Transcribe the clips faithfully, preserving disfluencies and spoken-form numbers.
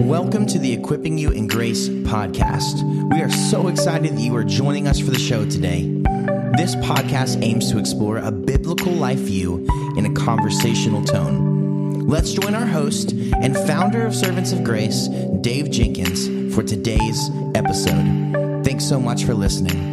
Welcome to the Equipping You in Grace podcast. We are so excited that you are joining us for the show today. This podcast aims to explore a biblical life view in a conversational tone. Let's join our host and founder of Servants of Grace, Dave Jenkins, for today's episode. Thanks so much for listening.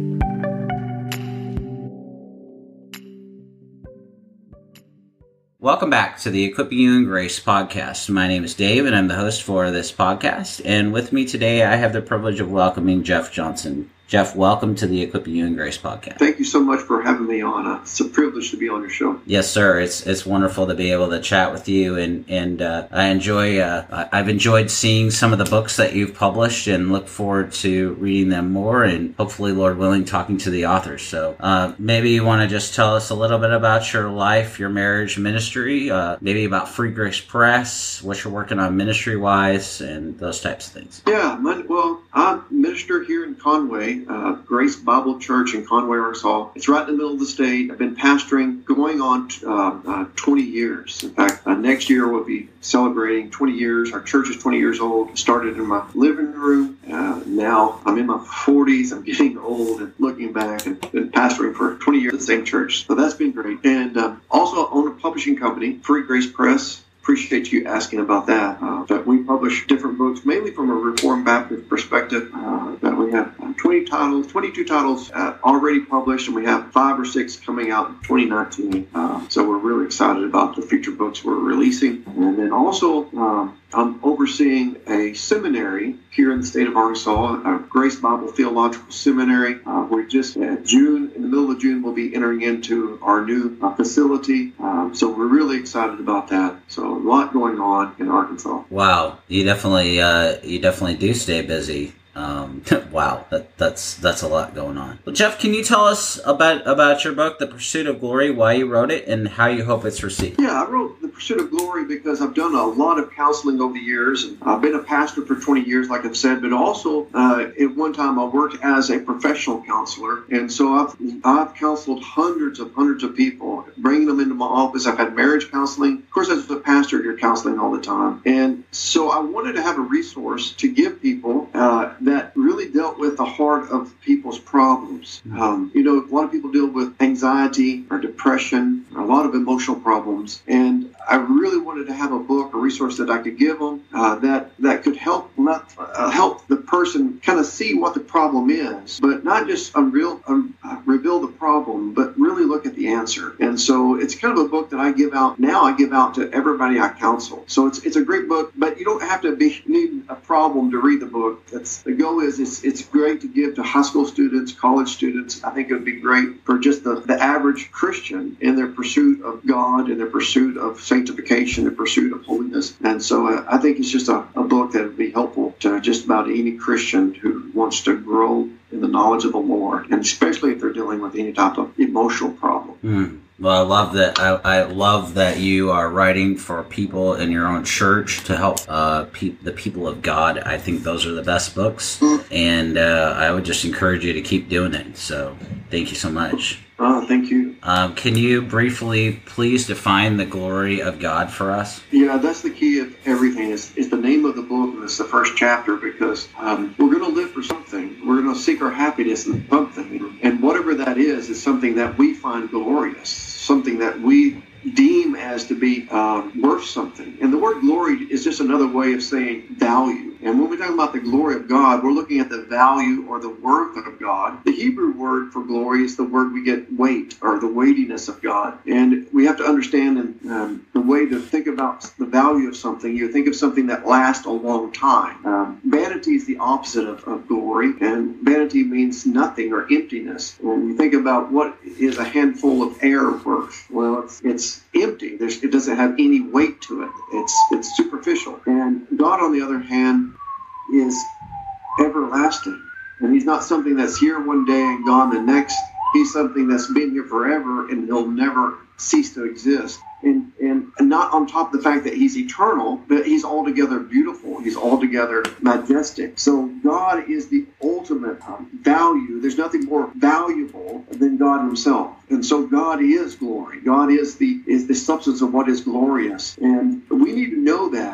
Welcome back to the Equipping You in Grace podcast. My name is Dave, and I'm the host for this podcast. And with me today, I have the privilege of welcoming Jeff Johnson. Jeff, welcome to the Equipping You in Grace podcast. Thank you so much for having me on. It's a privilege to be on your show. Yes, sir. It's it's wonderful to be able to chat with you, and and uh, I enjoy. Uh, I've enjoyed seeing some of the books that you've published, and look forward to reading them more, and hopefully, Lord willing, talking to the authors. So uh, maybe you want to just tell us a little bit about your life, your marriage, ministry, uh, maybe about Free Grace Press, what you're working on ministry wise, and those types of things. Yeah, my, well, I minister here in Conway. Uh, Grace Bible Church in Conway, Arkansas. It's right in the middle of the state. I've been pastoring going on uh, uh, twenty years. In fact, uh, next year we'll be celebrating twenty years. Our church is twenty years old. Started in my living room. Uh, now I'm in my forties. I'm getting old and looking back, and been pastoring for twenty years at the same church. So that's been great. And uh, also own a publishing company, Free Grace Press. Appreciate you asking about that. Uh, but we publish different books, mainly from a Reformed Baptist perspective. Uh, that we have twenty titles, twenty-two titles uh, already published, and we have five or six coming out in twenty nineteen. Uh, so we're really excited about the future books we're releasing. And then also, um, I'm overseeing a seminary here in the state of Arkansas, a Grace Bible Theological Seminary. Uh, we're just at June, in the middle of June, we'll be entering into our new uh, facility. Um, so we're really excited about that. So a lot going on in Arkansas. Wow, you definitely, uh, you definitely do stay busy. Um, wow, that, that's that's a lot going on. Well, Jeff, can you tell us about about your book, The Pursuit of Glory, why you wrote it, and how you hope it's received? Yeah, I wrote The Pursuit of Glory because I've done a lot of counseling over the years. And I've been a pastor for twenty years, like I've said, but also uh, at one time I worked as a professional counselor. And so I've, I've counseled hundreds of hundreds of people, bringing them into my office. I've had marriage counseling. Of course, as a pastor, you're counseling all the time. And so I wanted to have a resource to give people uh, that really dealt with the heart of people's problems. Um, you know, a lot of people deal with anxiety or depression, or a lot of emotional problems. And I really wanted to have a book, a resource that I could give them uh, that that could help let, uh, help the person kind of see what the problem is, but not just unreal, um, uh, reveal the problem, but really look at the answer. And so it's kind of a book that I give out now. I give out to everybody I counsel. So it's it's a great book, but you don't have to be need a problem to read the book. That's the goal. Is it's it's great to give to high school students, college students. I think it would be great for just the, the average Christian in their pursuit of God, in their pursuit of sanctification, their pursuit of holiness. And so uh, I think it's just a, a book that would be helpful to just about any Christian who wants to grow in the knowledge of the Lord, and especially if they're dealing with any type of emotional problem. Mm. Well, I love that. I, I love that you are writing for people in your own church to help uh, pe- the people of God. I think those are the best books, mm. and uh, I would just encourage you to keep doing it. So, thank you so much. Oh, thank you. Um, can you briefly, please, define the glory of God for us? Yeah, that's the key of everything. It's, it's the name of the book, and it's the first chapter, because um, we're going to live for something. We're going to seek our happiness in something, and whatever that is, is something that we find glorious, something that we deem as to be um, worth something. And the word glory is just another way of saying value. And when we're talking about the glory of God, we're looking at the value or the worth of God. The Hebrew word for glory is the word we get weight, or the weightiness of God. And we have to understand um, the way to think about the value of something. You think of something that lasts a long time. Um, vanity is the opposite of, of glory, and vanity means nothing or emptiness. When you think about what is a handful of air worth, well, it's, it's empty. There's, it doesn't have any weight to it. It's it's superficial. And God, on the other hand, is everlasting. And he's not something that's here one day and gone the next. He's something that's been here forever, and he'll never cease to exist. And, and and not on top of the fact that he's eternal, but he's altogether beautiful. He's altogether majestic. So God is the ultimate um, value. There's nothing more valuable than God himself. And so God is glory. God is the is the substance of what is glorious. And we need to know that if we're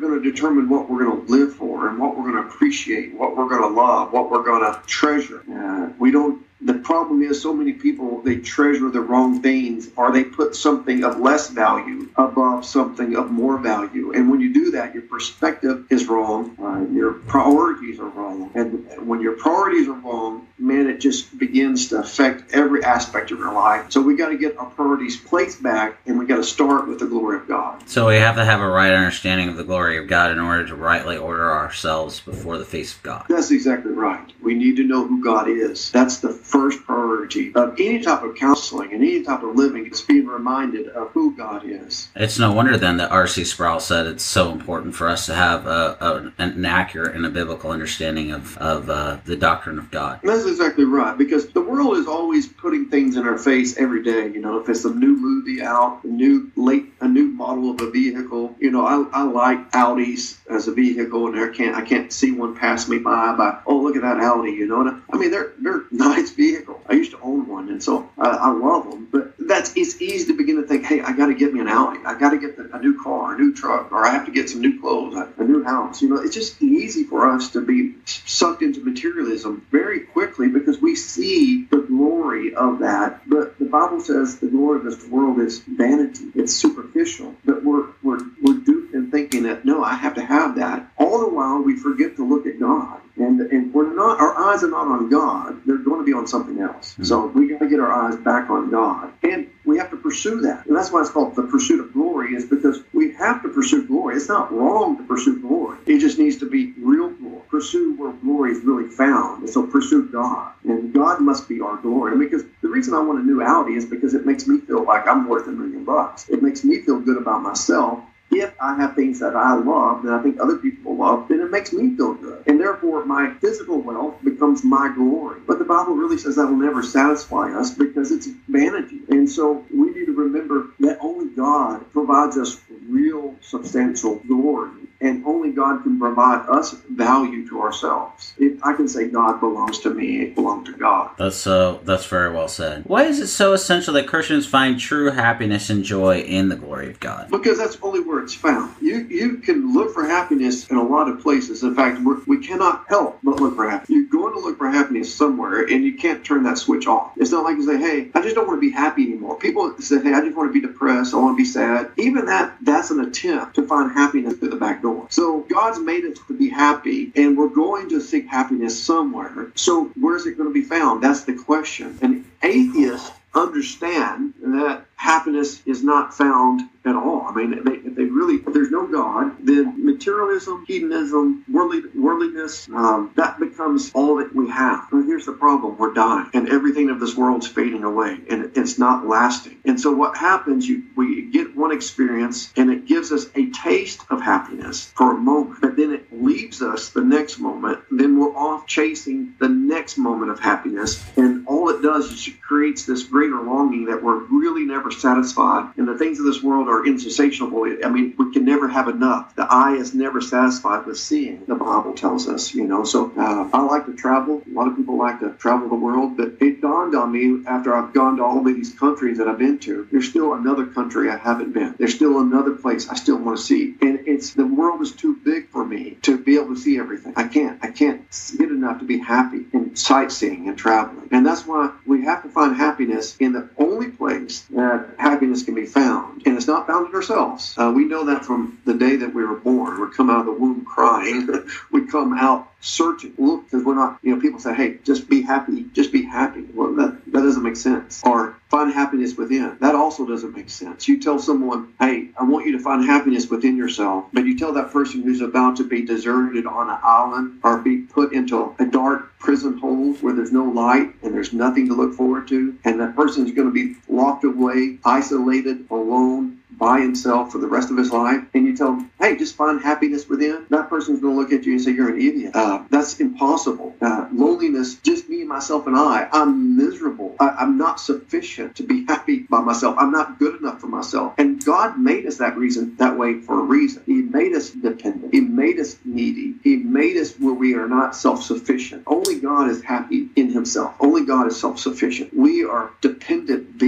going to determine what we're going to live for and what we're going to appreciate, what we're going to love, what we're going to treasure. Uh, we don't. The problem is so many people, they treasure the wrong things, or they put something of less value above something of more value. And when you do that, your perspective is wrong. Uh, your priorities are wrong. And when your priorities are wrong, man, it just begins to affect every aspect of your life. So we got to get our priorities placed back, and we got to start with the glory of God. So we have to have a right understanding of the glory of God in order to rightly order ourselves before the face of God. That's exactly right. We need to know who God is. That's the first priority of any type of counseling and any type of living. It's being reminded of who God is. It's no wonder then that R C Sproul said it's so important for us to have a, a, an accurate and a biblical understanding of, of uh, the doctrine of God. That's exactly right, because the world is always putting things in our face every day. You know, if it's a new movie out, a new late, a new model of a vehicle. You know, I, I like Audis as a vehicle, and I can't I can't see one pass me by. By oh, look at that Audi. You know, and I, I mean they're they're nice vehicles. I used to own one, and so uh, I love them. But that's it's easy to begin to think, hey, I got to get me an Audi. I got to get the, a new car, a new truck, or I have to get some new clothes, a, a new house. You know, it's just easy for us to be sucked into materialism very quickly because we see the glory of that. But the Bible says the glory of this world is vanity. It's superficial. But we're we're we're duped in thinking that no, I have to have that. All the while we forget to look at God. And and we're not, our eyes are not on God. They're going to be on something else. Mm-hmm. So we got to get our eyes back on God. And we have to pursue that. And that's why it's called the pursuit of glory, is because we have to pursue glory. It's not wrong to pursue glory. It just needs to be real glory. Pursue where glory is really found. And so pursue God. And God must be our glory. And because the reason I want a new Audi is because it makes me feel like I'm worth a million bucks. It makes me feel good about myself. If I have things that I love that I think other people love, then it makes me feel good. And therefore, my physical wealth becomes my glory. But the Bible really says that will never satisfy us because it's vanity. And so we need to remember that only God provides us real, substantial glory. And only God can provide us value to ourselves. If I can say God belongs to me, it belongs to God. That's so. That's very well said. Why is it so essential that Christians find true happiness and joy in the glory of God? Because that's only where it's found. You you can look for happiness in a lot of places. In fact, we're, we cannot help but look for happiness. You're going to look for happiness somewhere, and you can't turn that switch off. It's not like you say, hey, I just don't want to be happy anymore. People say, hey, I just want to be depressed. I want to be sad. Even that, that's an attempt to find happiness through the back door. So God's made us to be happy, and we're going to seek happiness somewhere. So where's it going to be found? That's the question. And atheists understand that happiness is not found at all. I mean, they, if they really, if there's no God, then materialism, hedonism, worldly, worldliness, um, that becomes all that we have. But here's the problem. We're dying, and everything of this world's fading away, and it's not lasting. And so what happens, you we get one experience, and it gives us a taste of happiness for a moment, but then it leaves us the next moment. Then we're off chasing the next moment of happiness, and all it does is it creates this greater longing that we're really never satisfied. And the things of this world are insatiable. I mean, we can never have enough. The eye is never satisfied with seeing, the Bible tells us, you know. So uh, I like to travel. A lot of people like to travel the world, but it dawned on me after I've gone to all of these countries that I've been to, there's still another country I haven't been. There's still another place I still want to see. And it's the world is too big for me to be able to see everything. I can't. I can't get enough to be happy in sightseeing and traveling. And that's why we have to find happiness in the only place that happiness can be found. And it's not found in ourselves. Uh, we know that from the day that we were born. We come out of the womb crying. We come out searching. Look, because we're not, you know, people say, hey, just be happy. Just be happy. Well, that, that doesn't make sense. Or find happiness within. That also doesn't make sense. You tell someone, hey, I want you to find happiness within yourself. But you tell that person who's about to be deserted on an island or be put into a dark prison hole where there's no light and there's nothing to look forward to. And that person's going to be locked away, isolated, alone, by himself for the rest of his life, and you tell him, hey, just find happiness within, that person's going to look at you and say, you're an idiot. Uh, that's impossible. Uh, loneliness, just me, myself, and I. I'm miserable. I, I'm not sufficient to be happy by myself. I'm not good enough for myself. And God made us that reason, that way for a reason. He made us dependent. He made us needy. He made us where we are not self-sufficient. Only God is happy in himself. Only God is self-sufficient. We are dependent beings.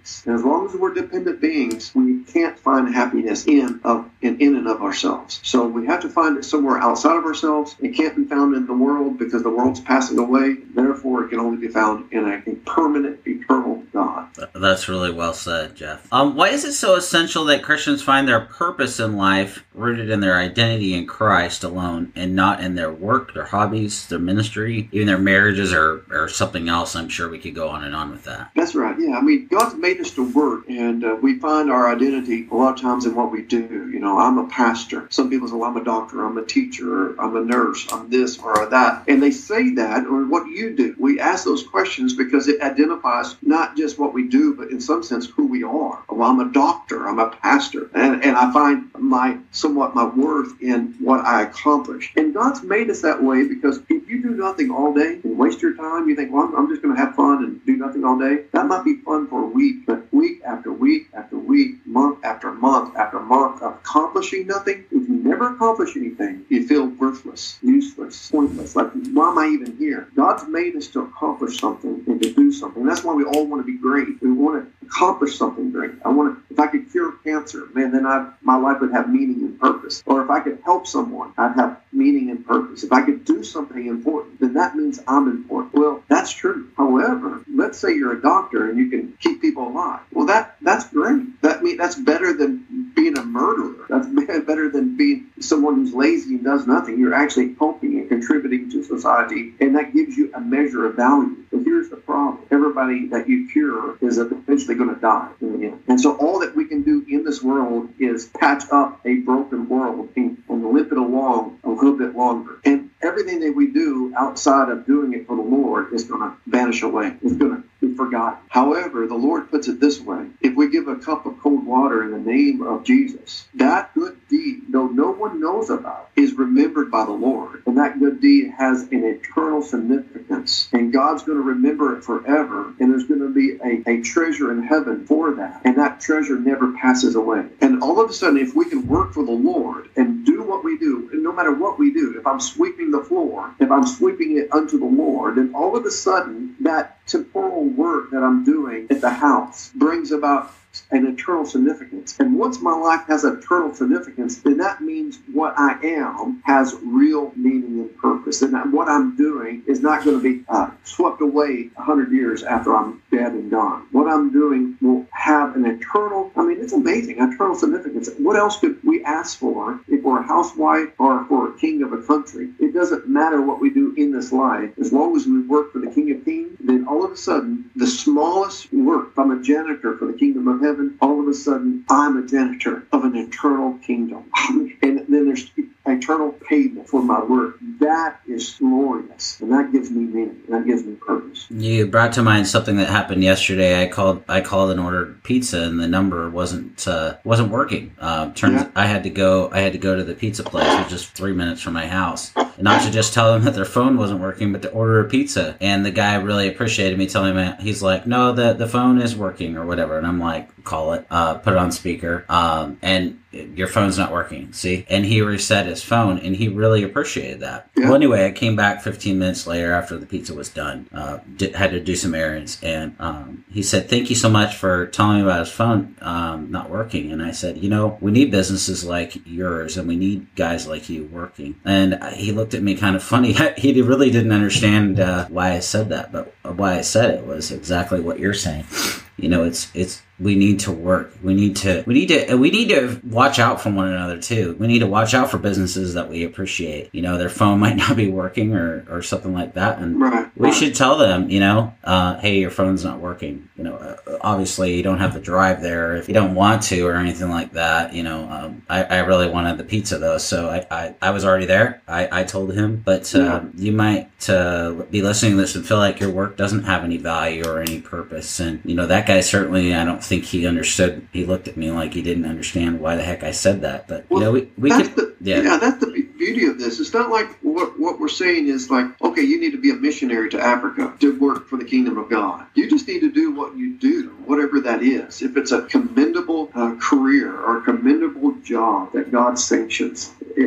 beings. And as long as we're dependent beings, we can't find happiness in of in, in and of ourselves. So we have to find it somewhere outside of ourselves. It can't be found in the world because the world's passing away. Therefore, it can only be found in a, a permanent, eternal God. That's really well said, Jeff. Um, why is it so essential that Christians find their purpose in life rooted in their identity in Christ alone and not in their work, their hobbies, their ministry, even their marriages or, or something else? I'm sure we could go on and on with that. That's right. Yeah. I mean, God's made us to work, and uh, we find our identity a lot of times in what we do. You know, I'm a pastor. Some people say, well, I'm a doctor, I'm a teacher, I'm a nurse, I'm this or that. And they say that, or what do you do? We ask those questions because it identifies not just what we do, but in some sense who we are. Well, I'm a doctor, I'm a pastor, and, and I find my somewhat my worth in what I accomplish. And God's made us that way because if you do nothing all day and waste your time, you think, well, I'm, I'm just going to have fun and do nothing all day. That might be fun for a week, but week after week after week, month after month after month of accomplishing nothing, if you never accomplish anything, you feel worthless, useless, pointless. Like, why am I even here? God's made us to accomplish something and to do something. That's why we all want to be great. We want to accomplish something great. I want to, if I could cure cancer, man, then I, my life would have meaning and purpose. Or if I could help someone, I'd have meaning and purpose. If I could do something important, then that means I'm important. Well, that's true. However, let's say you're a doctor and you can keep people alive. Well, that that's great. That mean that's better than being a murderer. That's better than being someone who's lazy and does nothing. You're actually helping and contributing to society, and that gives you a measure of value. But here's the problem. Everybody that you cure is eventually going to die in the end. And so all that we can do in this world is patch up a broken world and, and limp it along a little bit longer. And everything that we do outside of doing it for the Lord is going to vanish away. It's going to be forgotten. However, the Lord puts it this way. If we give a cup of cold water in the name of Jesus, that good deed, though no one knows about, is remembered by the Lord. And that good deed has an eternal significance. And God's going to remember it forever. And there's going to be a, a treasure in heaven for that. And that treasure never passes away. And all of a sudden, if we can work for the Lord and do what we do, and no matter what we do, if I'm sweeping the floor, if I'm sweeping it unto the Lord, then all of a sudden, that temporal work that I'm doing at the house brings about an eternal significance. And once my life has eternal significance, then that means what I am has real meaning and purpose. And that what I'm doing is not going to be uh, swept away a hundred years after I'm dead and gone. What I'm doing will have an eternal, I mean, it's amazing, eternal significance. What else could we ask for if we're a housewife or for a king of a country? It doesn't matter what we do in this life. As long as we work for the King of Kings, then all of a sudden, the smallest work, if I'm a janitor for the kingdom of heaven, all of a sudden, I'm a janitor of an eternal kingdom. And then there's eternal payment for my work. That is glorious. And that gives me meaning. And that gives me purpose. You brought to mind something that happened yesterday. I called I called and ordered pizza, and the number wasn't uh, wasn't working. Uh, turns yeah. I had to go I had to go to the pizza place, which is three minutes from my house. And not to just tell them that their phone wasn't working, but to order a pizza. And the guy really appreciated me telling me, he's like, no, the, the phone is working or whatever. And I'm like, call it, uh, put it on speaker. Um, and your phone's not working, see? And he reset his phone, and he really appreciated that. Yeah. Well, anyway, I came back fifteen minutes later after the pizza was done, uh, did, had to do some errands, and um, he said, thank you so much for telling me about his phone um, not working. And I said, you know, we need businesses like yours, and we need guys like you working. And he looked at me kind of funny. He really didn't understand uh, why I said that, but why I said it was exactly what you're saying. You know, it's it's we need to work. We need to we need to we need to watch out for one another too. We need to watch out for businesses that we appreciate. You know, their phone might not be working or, or something like that, and right, we right. should tell them, you know, uh, hey, your phone's not working. You know, uh, obviously you don't have the drive there if you don't want to or anything like that. You know, um, I, I really wanted the pizza though, so I, I, I was already there. I, I told him, but uh, yeah. you might uh, be listening to this and feel like your work doesn't have any value or any purpose, and you know that guy certainly, I don't think he understood. He looked at me like he didn't understand why the heck I said that. But, well, you know, we, we that's could... The, yeah. yeah, that's the beauty of this. It's not like what, what we're saying is like, okay, you need to be a missionary to Africa to work for the kingdom of God. You just need to do what you do, whatever that is. If it's a commendable uh, career or a commendable job that God sanctions, if, if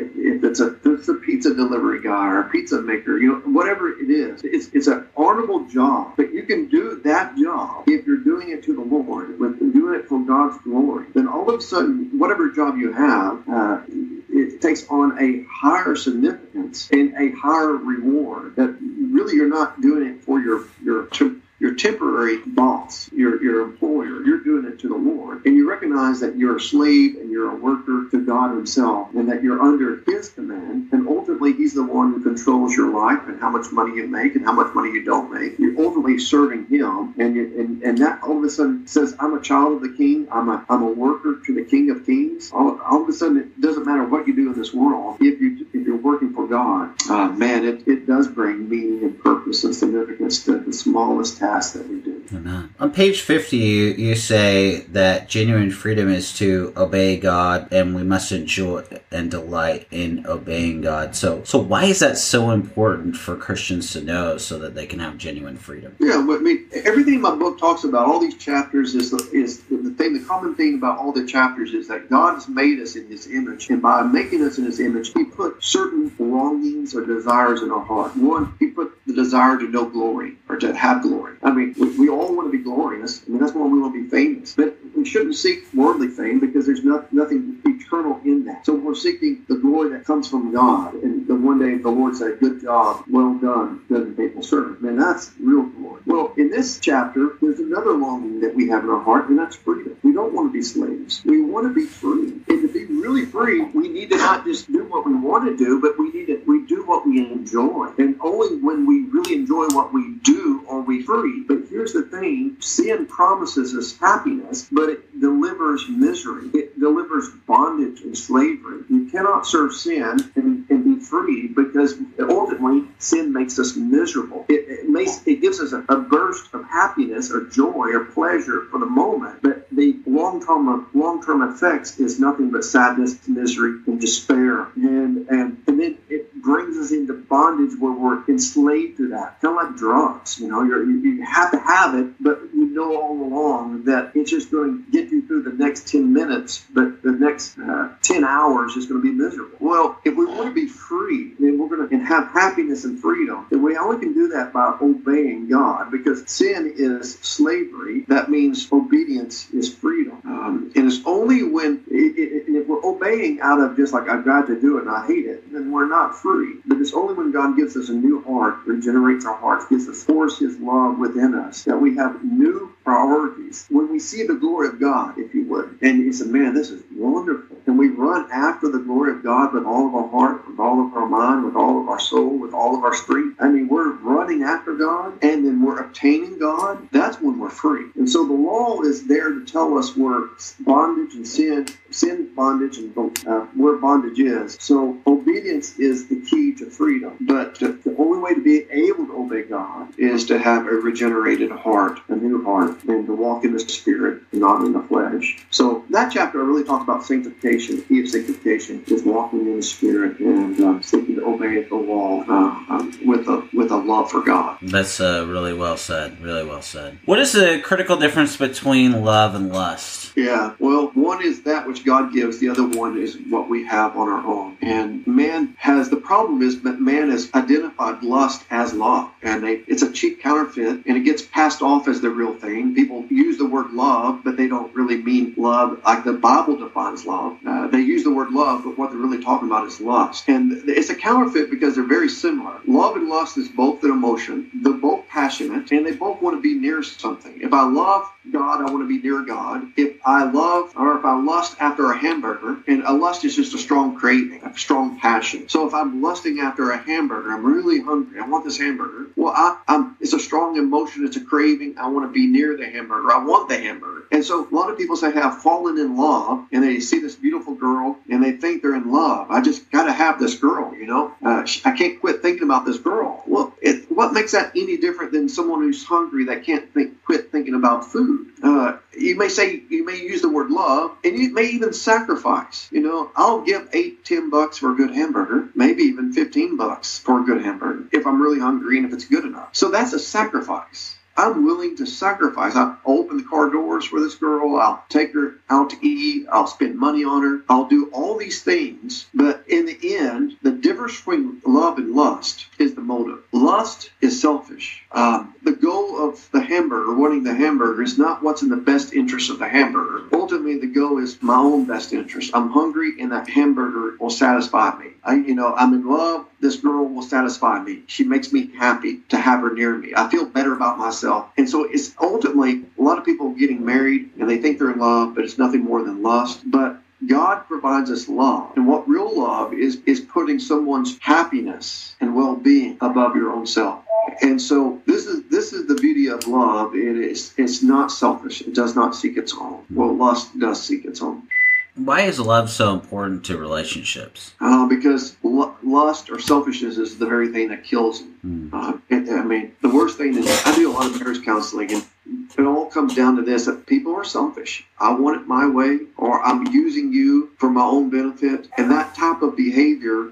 it's a, it's a pizza delivery guy or a pizza maker, you know, whatever it is. It's, it's an honorable job, but you can do that job if you're doing it to the Lord, with doing it for God's glory. Then all of a sudden, whatever job you have, uh, it takes on a higher significance and a higher reward. That really you're not doing it for your your your temporary boss, your your employer. You're doing it to the Lord, and you recognize that you're a slave and you're a worker to God Himself, and that you're under His command. And ultimately, He's the one who controls your life and how much money you make and how much money you don't make. You're ultimately serving Him, and you, and and that all of a sudden says, "I'm a child of the King. I'm a I'm a worker to the King of Kings." All, all of a sudden, it doesn't matter what you do in this world. If you if you're working for God, uh, man, it, it does bring meaning and purpose and significance to the smallest task that we do. Amen. On page fifty, you, you say that genuine freedom is to obey God, and we must enjoy and delight in obeying God. So, so why is that so important for Christians to know, so that they can have genuine freedom? Yeah, I mean, everything in my book talks about, all these chapters is the, is the thing. The common thing about all the chapters is that God has made us in His image, and by making us in His image, He put certain longings or desires in our heart. One, He put the desire to know glory or to have glory. I mean, we, we all want to be glorious. I mean, that's why we want to be famous. But we shouldn't seek worldly fame, because there's not, nothing eternal in that. So we're seeking the glory that comes from God. And the one day the Lord said, "Good job, well done, good and faithful servant." Man, that's real glory. Well, in this chapter, there's another longing that we have in our heart, and that's freedom. We don't want to be slaves. We want to be free. And to be really free, we need to not just do what we want to do, but we need to we do what we enjoy. And only when we really enjoy what we do are we free. But here's the thing: sin promises us happiness, but it delivers misery. It delivers bondage and slavery. You cannot serve sin and, and be free, because ultimately sin makes us miserable. It, it makes it gives us a, a burst of happiness or joy or pleasure for the moment, but the long-term long-term effects is nothing but sadness, misery, and despair. And and and then it brings us into bondage where we're enslaved to that, kind of like drugs. You know, you're, you you have to have it, but you know all along that it's just going to get you through the next ten minutes, but the next uh, ten hours is going to be miserable. Well, if we want to be free, then we're going to and have happiness and freedom, then we only can do that by obeying God, because sin is slavery. That means obedience is freedom. Um, and it's only when it, it, if we're obeying out of just like, I've got to do it and I hate it, then we're not free. But it's only when God gives us a new heart, regenerates our hearts, gives us, pours His love within us, that we have new priorities. When we see the glory of God, if you would, and you say, "Man, this is wonderful," and we run after the glory of God with all of our heart, with all of our mind, with all of our soul, with all of our strength. I mean, we're running after God, and then we're obtaining God. That's when we're free. And so the law is there to tell us where bondage and sin, sin, bondage, and uh, where bondage is. So obedience is the key to freedom. But the, the only way to be able to obey God is to have a regenerated heart, a new heart, and to walk in the Spirit, not in the flesh. So that chapter really talks about sanctification. The key of sanctification is walking in the Spirit and uh, seeking to obey the law uh, um, with a with a love for God. That's uh, really well said. Really well said. What is the critical difference between love and lust? Yeah, well, one is that which God gives. The other one is what we have on our own. And man has, the problem is that man has identified lust as love. And they, it's a cheap counterfeit, and it gets passed off as the real thing. People use the word love, but they don't really mean love like the Bible defines love. Uh, they use the word love, but what they're really talking about is lust. And it's a counterfeit because they're very similar. Love and lust is both an emotion. They're both passionate, and they both want to be near something. If I love God, I want to be near God. If I love, or if I lust after a hamburger, and a lust is just a strong craving, a strong passion. So if I'm lusting after a hamburger, I'm really hungry, I want this hamburger. Well, I, I'm, it's a strong emotion, it's a craving. I want to be near the hamburger. I want the hamburger. And so a lot of people say, hey, I've fallen in love, and they see this beautiful girl, and they think they're in love. I just got to have this girl, you know. Uh, I can't quit thinking about this girl. Well, it, what makes that any different than someone who's hungry that can't think, quit thinking about food? Uh, you may say, you may use the word love, and you may even sacrifice. You know, I'll give eight, ten bucks for a good hamburger, maybe even fifteen bucks for a good hamburger if I'm really hungry and if it's good enough. So that's a sacrifice. I'm willing to sacrifice. I'll open the car doors for this girl. I'll take her out to eat. I'll spend money on her. I'll do all these things. But in the end, the difference between love and lust is the motive. Lust is selfish. Um, the goal of the hamburger, wanting the hamburger, is not what's in the best interest of the hamburger. Ultimately, the goal is my own best interest. I'm hungry, and that hamburger will satisfy me. I, you know, I'm in love. This girl will satisfy me. She makes me happy to have her near me. I feel better about myself. And so it's ultimately a lot of people getting married and they think they're in love, but it's nothing more than lust. But God provides us love. And what real love is, is putting someone's happiness and well-being above your own self. And so this is this is the beauty of love. It is it's not selfish. It does not seek its own. Well, lust does seek its own. Why is love so important to relationships? Uh, because l- lust or selfishness is the very thing that kills them. Mm. Uh, it, I mean, the worst thing is, I do a lot of marriage counseling, and it all comes down to this, that people are selfish. I want it my way, or I'm using you for my own benefit. And that type of behavior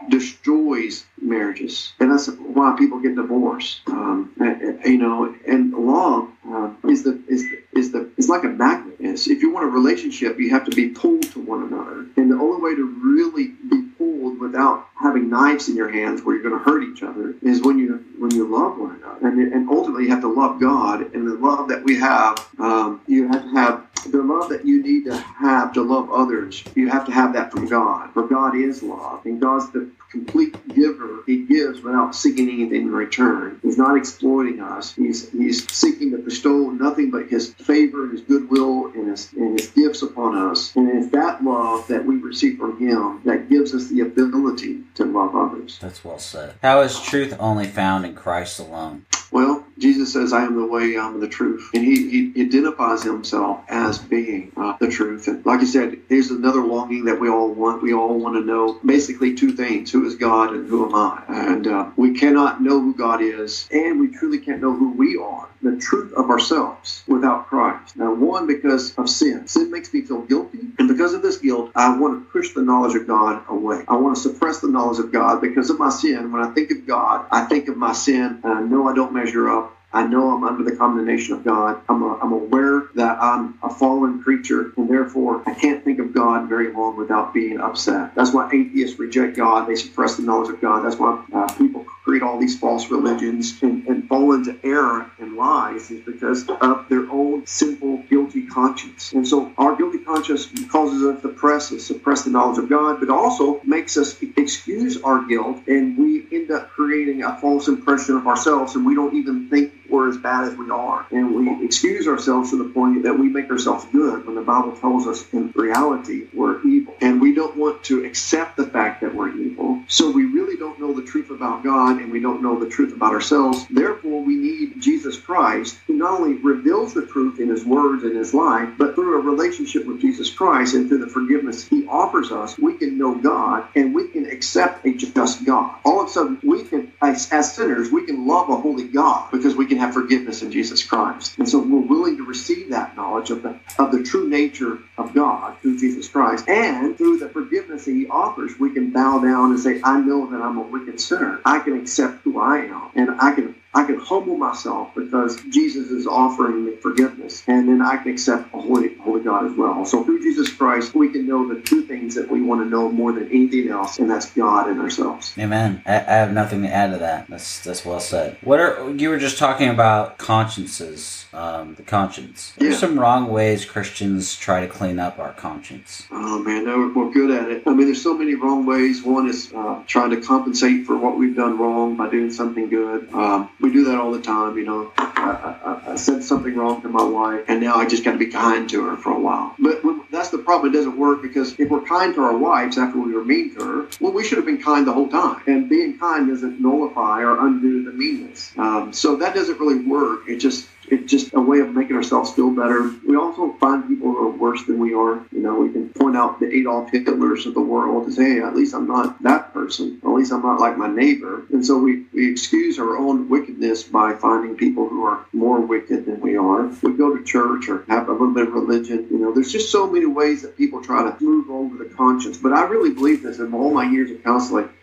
destroys marriages. And that's why people get divorced. Um, and, you know, and love uh, is the is the, is the is like a magnet. It's, if you want a relationship, you have to be pulled to one another. And the only way to really be pulled without having knives in your hands where you're going to hurt each other is when you when you love one another. And, and ultimately, you have to love God. And the love that we have, um, you have to have the love that you need to have to love others. You have to have that from God. For God is love. And God's the complete giver. He gives without seeking anything in return. He's not exploiting us. He's he's seeking to bestow nothing but his favor and his goodwill and his, and his gifts upon us. And it's that love that we receive from him that gives us the ability to love others. That's well said. How is truth only found in Christ alone? Well, Jesus says, I am the way, I am the truth. And he, he identifies himself as being uh, the truth. And like I said, here's another longing that we all want. We all want to know basically two things. Who is God and who am I? And uh, we cannot know who God is, and we truly can't know who we are, the truth of ourselves, without Christ. Now, one, because of sin. Sin makes me feel guilty. And because of this guilt, I want to push the knowledge of God away. I want to suppress the knowledge of God because of my sin. When I think of God, I think of my sin, and I know I don't measure up. I know I'm under the condemnation of God. I'm, a, I'm aware that I'm a fallen creature, and therefore I can't think of God very long without being upset. That's why atheists reject God. They suppress the knowledge of God. That's why uh, people create all these false religions and, and fall into error and lies, is because of their own simple, guilty conscience. And so our guilty conscience causes us to suppress, suppress the knowledge of God, but also makes us excuse our guilt, and we end up creating a false impression of ourselves, and we don't even think we're as bad as we are. And we excuse ourselves to the point that we make ourselves good when the Bible tells us in reality we're evil. And we don't want to accept the fact that we're evil. So we really don't know the truth about God, and we don't know the truth about ourselves. Therefore, we need Jesus Christ, who not only reveals the truth in his words and his life, but through a relationship with Jesus Christ and through the forgiveness he offers us, we can know God and we can accept a just God. All of a sudden, we can, as, as sinners, we can love a holy God because we can have forgiveness in Jesus Christ. And so we're willing to receive that knowledge of the of the true nature of God through Jesus Christ. And through the forgiveness that he offers, we can bow down and say, I know that I'm a wicked sinner. I can accept who I am. And I can I can humble myself because Jesus is offering me forgiveness. And then I can accept a holy, holy God as well. So through Jesus Christ, we can know the two things that we want to know more than anything else, and that's God and ourselves. Amen. I, I have nothing to add to that. That's that's well said. What are you were just talking about consciences, um, the conscience. What yeah. are some wrong ways Christians try to clean up our conscience? Oh, man, no, we're good at it. I mean, there's so many wrong ways. One is uh, trying to compensate for what we've done wrong by doing something good. Um, we do that all the time, you know. I, I, I said something wrong to my wife, and now I just got to be kind to her for a while. But when, that's the problem. It doesn't work because if we're kind to our wives after we were mean to her, well, we should have been kind the whole time. And being kind doesn't nullify or undo the meanness. Um, so that doesn't really work. It just It's just a way of making ourselves feel better. We also find people who are worse than we are. You know, we can point out the Adolf Hitlers of the world and say, hey, at least I'm not that person. Or at least I'm not like my neighbor. And so we, we excuse our own wickedness by finding people who are more wicked than we are. We go to church or have a little bit of religion. You know, there's just so many ways that people try to move over the conscience. But I really believe this in all my years of counseling.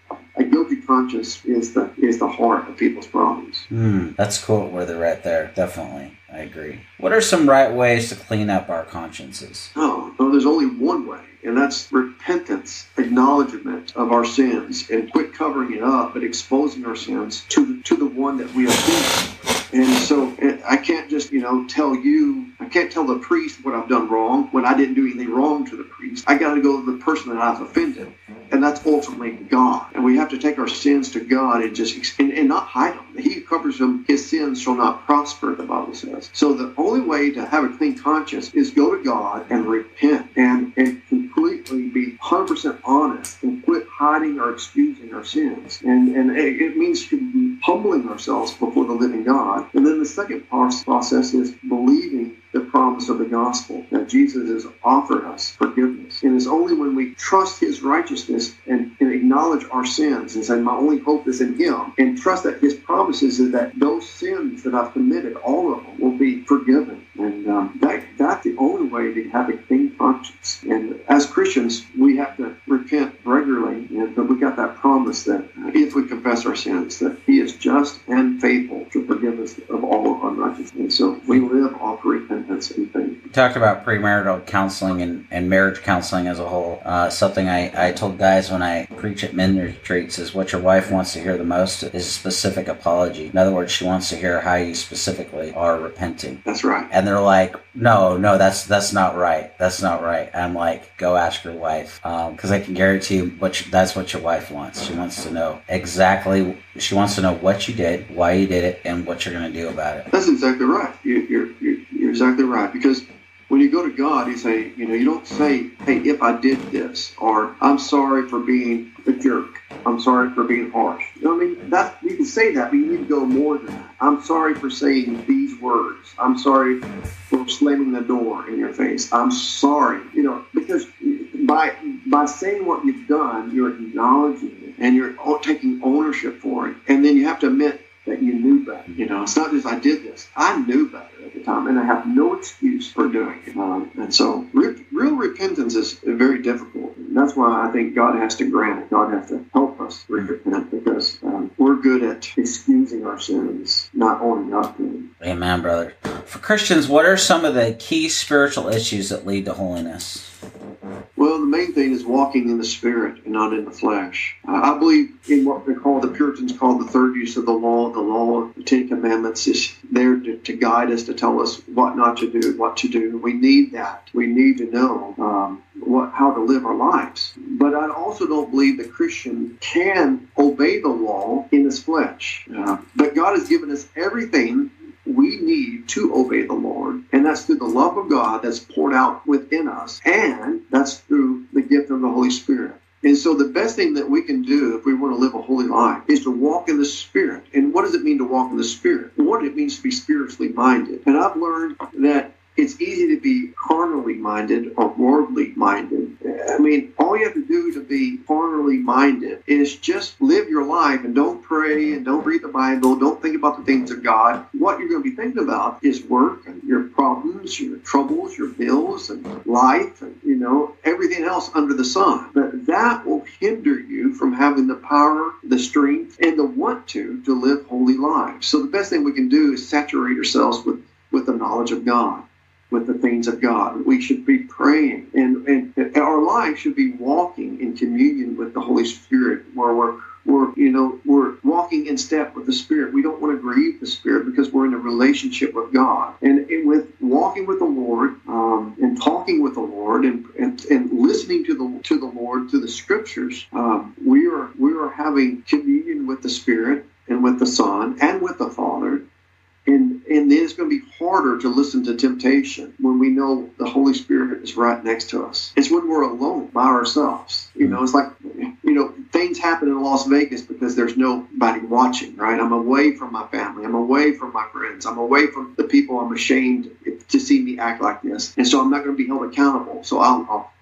a guilty conscience is the is the heart of people's problems. Mm, that's cool where they're right there. Definitely. I agree. What are some right ways to clean up our consciences? Oh, no, there's only one way, and that's repentance, acknowledgement of our sins, and quit covering it up, but exposing our sins to the, to the one that we offended. And so I can't just, you know, tell you, I can't tell the priest what I've done wrong when I didn't do anything wrong to the priest. I got to go to the person that I've offended, and that's ultimately God. And we have to take our sins to God and just and, and not hide them. He covers them; his sins shall not prosper, the Bible says. So the only way to have a clean conscience is go to God and repent and and completely be one hundred percent honest and quit hiding or excusing our sins. And and it, it means humbling ourselves before the living God. And then the second process is believing the promise of the gospel that Jesus has offered us forgiveness. And it's only when we trust his righteousness and, and acknowledge our sins and say, my only hope is in him, and trust that his promises is that those sins that I've committed, all of them, will be forgiven. And um, that, that's the only way to have a clean conscience. And as Christians, we have to repent regularly, and, but we got that promise that if we confess our sins, that he is just and faithful to forgive us of all unrighteousness. And so we live off repentance and faith. You talked about premarital counseling and, and marriage counseling as a whole. Uh, something I, I told guys when I preach at men retreats is what your wife wants to hear the most is a specific apology. In other words, she wants to hear how you specifically are repenting. That's right. And they're like, no, no, that's that's not right. That's not right. And I'm like, go ask your wife. Because um, I can guarantee you what you, that's what your wife wants. She wants to know exactly, she wants to know what you did, why you did it, and what you're going to do about it. That's exactly right. You, you're, you're, you're exactly right. Because when you go to God, you say, you know, you don't say, hey, if I did this, or I'm sorry for being a jerk. I'm sorry for being harsh. You know what I mean? That, you can say that, but you need to go more than that. I'm sorry for saying these words. I'm sorry for slamming the door in your face. I'm sorry. You know, because by by saying what you've done, you're acknowledging it, and you're taking ownership for it. And then you have to admit that you knew better. You know, it's not just I did this. I knew better at the time, and I have no excuse for doing it. Um, and so real, real repentance is very difficult. And that's why I think God has to grant it. God has to help us repent, because um, we're good at excusing our sins, not owning up to them. Amen, brother. For Christians, what are some of the key spiritual issues that lead to holiness? Well, the main thing is walking in the Spirit and not in the flesh. Uh, I believe in what they call, the Puritans call the third use of the law. The law, the Ten Commandments, is there to, to guide us, to tell us what not to do, what to do. We need that. We need to know um, what how to live our lives. But I also don't believe the Christian can obey the law in his flesh. Uh, but God has given us everything we need to obey the Lord, and that's through the love of God that's poured out within us, and that's through the gift of the Holy Spirit. And so the best thing that we can do if we want to live a holy life is to walk in the Spirit. And what does it mean to walk in the Spirit? What it means to be spiritually minded. And I've learned that it's easy to be carnally minded or worldly minded. I mean, all you have to do to be carnally minded is just live your life and don't pray and don't read the Bible. Don't think about the things of God. What you're going to be thinking about is work and your problems, your troubles, your bills, and life, and, you know, everything else under the sun. But that will hinder you from having the power, the strength, and the want to, to live holy lives. So the best thing we can do is saturate ourselves with, with the knowledge of God, with the things of God. We should be praying, and, and our life should be walking in communion with the Holy Spirit, where we're, we're, you know, we're walking in step with the Spirit. We don't want to grieve the Spirit because we're in a relationship with God. And, and with walking with the Lord um, and talking with the Lord and, and, and listening to the to the Lord through the Scriptures, um, we are we are having communion with the Spirit and with the Son and with the Father. And, and then it's going to be harder to listen to temptation when we know the Holy Spirit is right next to us. It's when we're alone by ourselves. You know, it's like, you know, things happen in Las Vegas because there's nobody watching, right? I'm away from my family. I'm away from my friends. I'm away from the people I'm ashamed to see me act like this. And so I'm not going to be held accountable. So I'll, I'll,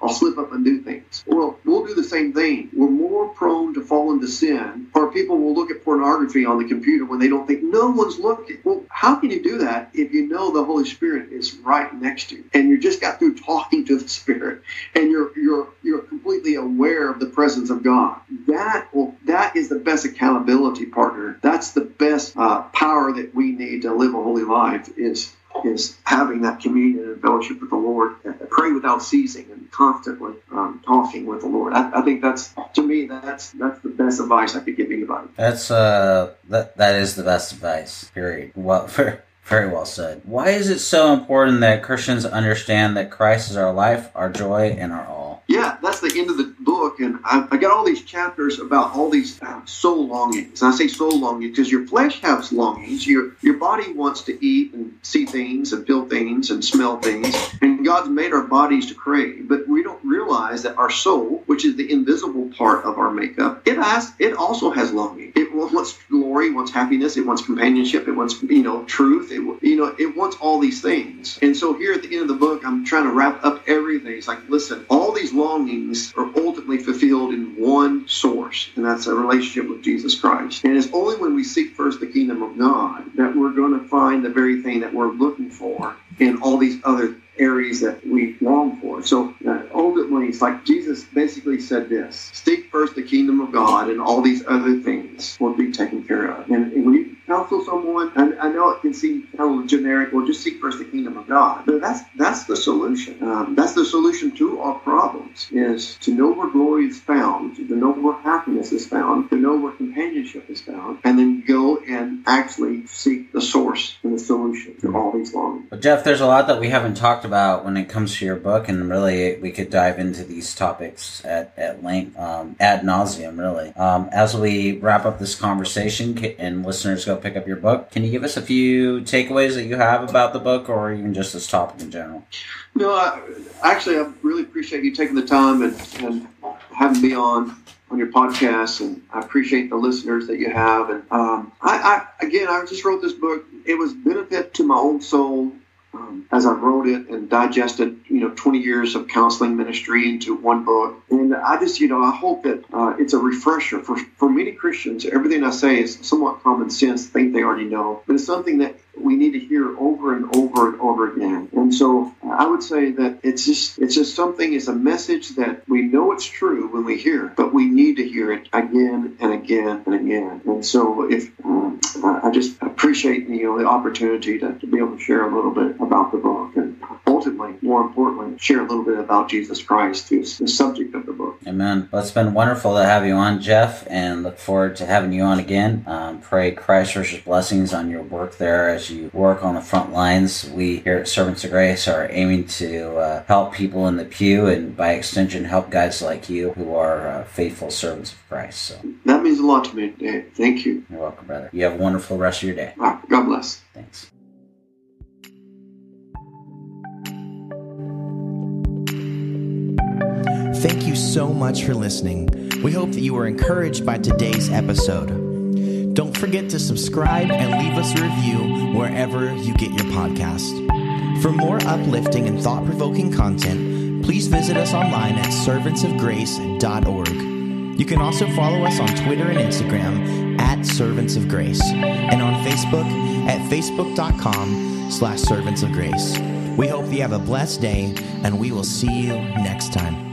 I'll slip up and do things. Well, we'll do the same thing. We're more prone to fall into sin, or people will look at pornography on the computer when they don't think no one's looking. Well, how can you do that if you know the Holy Spirit is right next to you, and you just got through talking to the Spirit, and you're you're you're completely aware of the presence of God? That well, that is the best accountability partner. That's the best uh, power that we need to live a holy life, is is having that communion and fellowship with the Lord. Pray without ceasing and constantly um, talking with the Lord. I, I think that's, to me, that's that's the best advice I could give anybody. That's uh, that that is the best advice. Period. Well, very, very well said. Why is it so important that Christians understand that Christ is our life, our joy, and our all? Yeah, that's the end of the book, and I, I got all these chapters about all these uh, soul longings. And I say soul longings because your flesh has longings. Your your body wants to eat and see things and feel things and smell things, and God's made our bodies to crave. But we don't realize that our soul, which is the invisible part of our makeup, it has it also has longing. It wants glory, it wants happiness, it wants companionship, it wants you know truth. It you know it wants all these things. And so here at the end of the book, I'm trying to wrap up everything. It's like, listen, all these longings are ultimately fulfilled in one source, and that's a relationship with Jesus Christ. And it's only when we seek first the kingdom of God that we're going to find the very thing that we're looking for in all these other areas that we long for. So uh, ultimately, it's like Jesus basically said this: seek first the kingdom of God, and all these other things will be taken care of. And, and when you counsel someone, and I know it can seem kind of generic, well, just seek first the kingdom of God. But that's that's the solution. Um, that's the solution to our problems, is to know where glory is found, to know where happiness is found, to know where companionship is found, and then go and actually seek the source and the solution to all these longings. But Jeff, there's a lot that we haven't talked about when it comes to your book, and really we could dive into these topics at, at length, um, ad nauseum, really. Um, as we wrap up this conversation and listeners go pick up your book, can you give us a few takeaways that you have about the book, or even just this topic in general? No, I, actually, I really appreciate you taking the time and, and having me on on your podcast, and I appreciate the listeners that you have. And um, I, I, again, I just wrote this book. It was benefit to my own soul. Um, as I wrote it and digested, you know, twenty years of counseling ministry into one book. And I just, you know, I hope that uh, it's a refresher for, for many Christians. Everything I say is somewhat common sense, think they already know, but it's something that we need to hear over and over and over again. And so I would say that it's just it's just something, it's a message that we know it's true when we hear it, but we need to hear it again and again and again. And so if um, I just appreciate, you know, the opportunity to, to be able to share a little bit about the book, and ultimately, more importantly, share a little bit about Jesus Christ, who's the subject of the book. Amen. Well, it's been wonderful to have you on, Jeff, and look forward to having you on again. Um, pray Christ's richest blessings on your work there as you work on the front lines. We here at Servants of Grace are aiming to uh, help people in the pew, and by extension, help guys like you who are uh, faithful servants of Christ. So that means a lot to me, Dave. Thank you. You're welcome, brother. You have a wonderful rest of your day. All right. God bless. Thanks. Thank you so much for listening. We hope that you were encouraged by today's episode. Don't forget to subscribe and leave us a review wherever you get your podcast. For more uplifting and thought-provoking content, please visit us online at servants of grace dot org. You can also follow us on Twitter and Instagram at Servants of Grace, and on Facebook at facebook.com slash Servants of Grace. We hope you have a blessed day, and we will see you next time.